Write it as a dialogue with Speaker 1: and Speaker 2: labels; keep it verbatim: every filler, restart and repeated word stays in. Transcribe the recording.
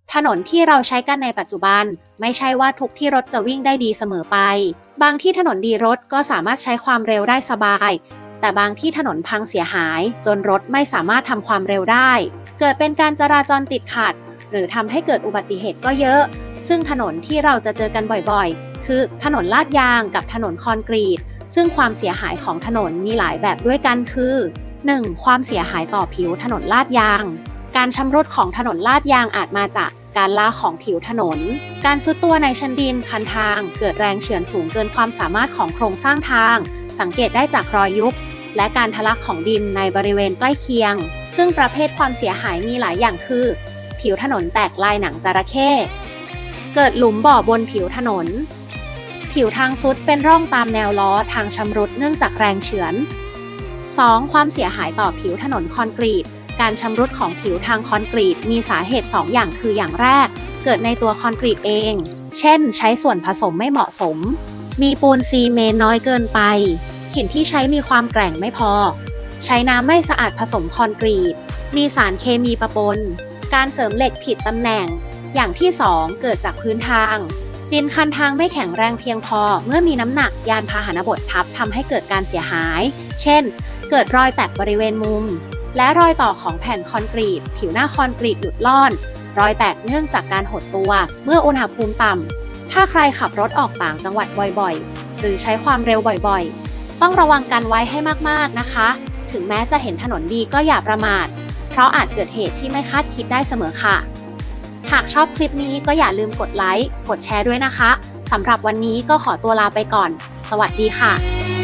Speaker 1: ถนนที่เราใช้กันในปัจจุบันไม่ใช่ว่าทุกที่รถจะวิ่งได้ดีเสมอไปบางที่ถนนดีรถก็สามารถใช้ความเร็วได้สบายแต่บางที่ถนนพังเสียหายจนรถไม่สามารถทำความเร็วได้เกิดเป็นการจราจรติดขัดหรือทำให้เกิดอุบัติเหตุก็เยอะซึ่งถนนที่เราจะเจอกันบ่อยๆคือถนนลาดยางกับถนนคอนกรีตซึ่งความเสียหายของถนนมีหลายแบบด้วยกันคือ หนึ่ง. ความเสียหายต่อผิวถนนลาดยางการชำรุดของถนนลาดยางอาจมาจากการลากของผิวถนนการซุดตัวในชั้นดินคันทางเกิดแรงเฉื่อยสูงเกินความสามารถของโครงสร้างทางสังเกตได้จากรอยยุบและการทะลักของดินในบริเวณใกล้เคียงซึ่งประเภทความเสียหายมีหลายอย่างคือผิวถนนแตกลายหนังจระเข้เกิดหลุมบ่อบนผิวถนนผิวทางซุดเป็นร่องตามแนวล้อทางชำรุดเนื่องจากแรงเฉือน สอง. ความเสียหายต่อผิวถนนคอนกรีตการชำรุดของผิวทางคอนกรีตมีสาเหตุสองอย่างคืออย่างแรกเกิดในตัวคอนกรีตเองเช่นใช้ส่วนผสมไม่เหมาะสมมีปูนซีเมนต์น้อยเกินไปหินที่ใช้มีความแกร่งไม่พอใช้น้ำไม่สะอาดผสมคอนกรีตมีสารเคมีปะปนการเสริมเหล็กผิดตำแหน่งอย่างที่สองเกิดจากพื้นทางดินคันทางไม่แข็งแรงเพียงพอเมื่อมีน้ำหนักยานพาหนะบดทับทำให้เกิดการเสียหายเช่นเกิดรอยแตกบริเวณมุมและรอยต่อของแผ่นคอนกรีตผิวหน้าคอนกรีตหลุดล่อนรอยแตกเนื่องจากการหดตัวเมื่ออุณหภูมิต่ำถ้าใครขับรถออกต่างจังหวัดบ่อยๆหรือใช้ความเร็วบ่อยๆต้องระวังกันไว้ให้มากๆนะคะถึงแม้จะเห็นถนนดีก็อย่าประมาทเพราะอาจเกิดเหตุที่ไม่คาดคิดได้เสมอค่ะหากชอบคลิปนี้ก็อย่าลืมกดไลค์กดแชร์ด้วยนะคะสำหรับวันนี้ก็ขอตัวลาไปก่อนสวัสดีค่ะ